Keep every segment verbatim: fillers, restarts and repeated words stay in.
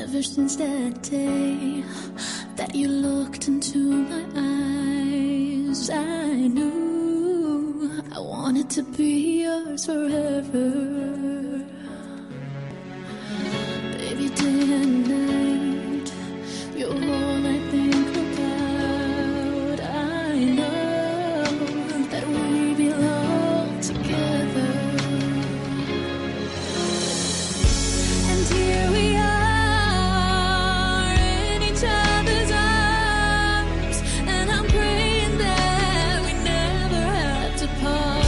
Ever since that day that you looked into my eyes, I knew I wanted to be yours forever. Baby, day and night, you're all I think about. I know that we belong together. And here we are in each other's arms, and I'm praying that we never have to part.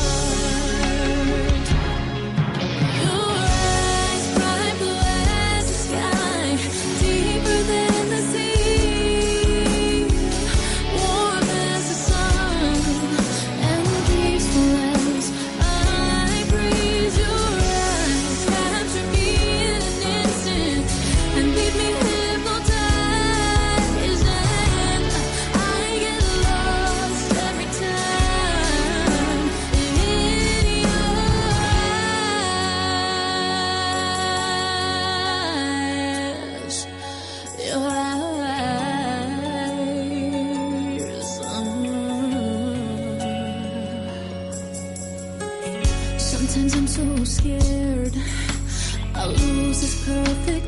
Your eyes bright blue as the sky, deeper than the sea, warm as the sun, and peaceful as I breathe. Your eyes capture me in an instant and leave me hypnotized, and I get lost every time in your eyes, your eyes. Sometimes I'm so scared I'll lose this perfect